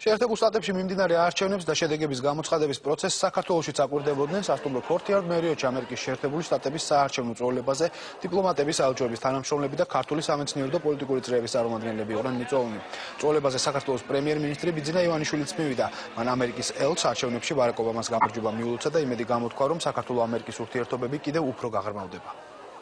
შეერთებულ შტატებში მიმდინარე არჩევნებს და შედეგების გამოცხადების პროცესს საქართველოშიც აკვირდებოდნენ სასტუმრო ქორთიარ მერიოჩი ამერიკის შეერთებული შტატების საარჩევნო წვეულებაზე დიპლომატების საელჩოების თანამშრომლები და ქართული სამეცნიერო და პოლიტიკური წრეების წარმომადგენლები იყვნენ მიწვეულნი. წვეულებაზე საქართველოს პრემიერ-მინისტრი ბიძინა ივანიშვილიც მივიდა. მან ამერიკის ელჩს არჩევნებში ბარაკ ობამას გამარჯვება მიულოცა და იმედი გამოთქვა, რომ საქართველო-ამერიკის ურთიერთობები კიდევ უფრო გაღრმავდება.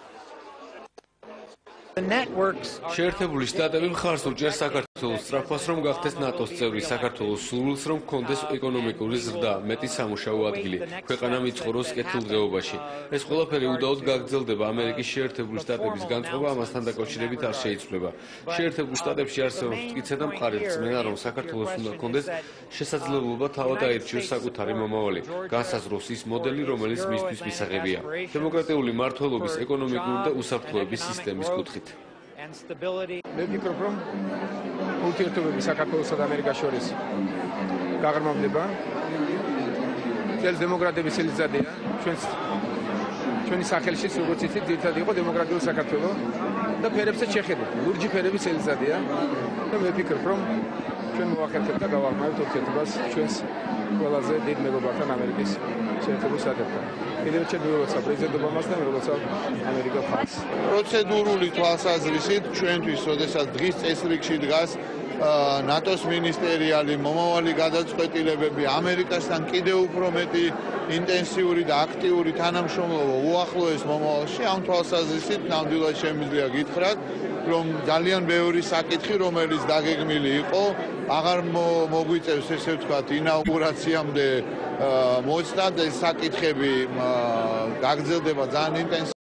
შეერთებული შტატები მხარს უჭერს საქართველოს სწრაფას, რომ გახდეს ნატოს წევრი, საქართველოს სურვილს, რომ ჰქონდეს ეკონომიკური ზრდა, მეტი სამუშაო ადგილი, ქვეყანა მიცხოვროს კეთილდღეობაში. ეს ყველაფერი უდაოდ გაგრძელდება, ამერიკის შეერთებული შტატების განწყობა ამასთან დაკავშირებით არ შეიცვლება. შეერთებულ შტატებში არსებობს მტკიცე და მყარი რწმენა, რომ საქართველოს უნდა ჰქონდეს შესაძლებლობა თავად აირჩიოს საკუთარი მომავალი, განსაზღვროს ის მოდელი, რომელიც მისთვის მისაღებია. დემოკრატიული მმართველობის, ეკონომიკური და უსაფრთხოების სისტემის კუთხით. მე ვფიქრობ, რომ ურთიერთობები საქართველოსა და ამერიკას შორის გაღრმავდება. წელს დემოკრატების წელიწადია. ჩვენი სახელშიც, როგორც იცით, ერთად იყო დემოკრატიული საქართველო და ფერებსაც შეხედეთ. ლურჯი ფერების წელიწადია და მე ვფიქრობ, რომ ჩვენ მოახერხებთ და გავაღრმავებთ ურთიერთობას ჩვენს ყველაზე დიდ მეგობართან ამერიკის შეერთებულ შტატებთან. კიდევ ერთ შემთხვევაში პრეზიდენტ ობამასთან როცა ამერიკა ფარს. პროცედურული თვალსაზრისით ჩვენთვის, როდესაც დღის წესრიგში დგას ნატოს მინისტერიალი, მომავალი გადაწყვეტილებები, ამერიკასთან კიდევ უფრო მეტი ინტენსიური და აქტიური თანამშრომლობა უახლოეს მომავალში, ამ თვალსაზრისით ნამდვილად შემიძლია გითხრათ, რომ ძალიან ბევრი საკითხი, რომელიც დაგეგმილი იყო, აღარ მოგვიწევს ესე ვთქვათ ინაუგურაციამდე მოწდა და ეს საკითხები გაგრძელდება ძალიან ინტენსიურად.